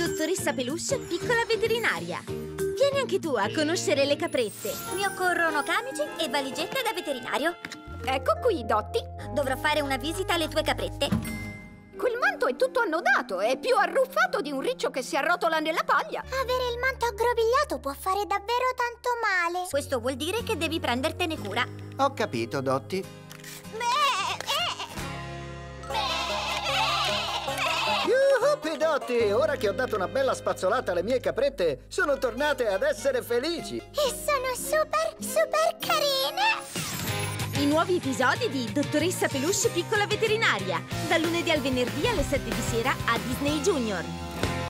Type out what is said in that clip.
Dottoressa Peluche, piccola veterinaria. Vieni anche tu a conoscere le caprette. Mi occorrono camici e valigette da veterinario. Ecco qui, Dotty. Dovrò fare una visita alle tue caprette. Quel manto è tutto annodato, è più arruffato di un riccio che si arrotola nella paglia. Avere il manto aggrovigliato può fare davvero tanto male. Questo vuol dire che devi prendertene cura. Ho capito, Dotty. Yuhupi, Dotty! Ora che ho dato una bella spazzolata alle mie caprette, sono tornate ad essere felici. E sono super carine. I nuovi episodi di Dottoressa Peluche, piccola veterinaria. Dal lunedì al venerdì alle 7 di sera a Disney Junior.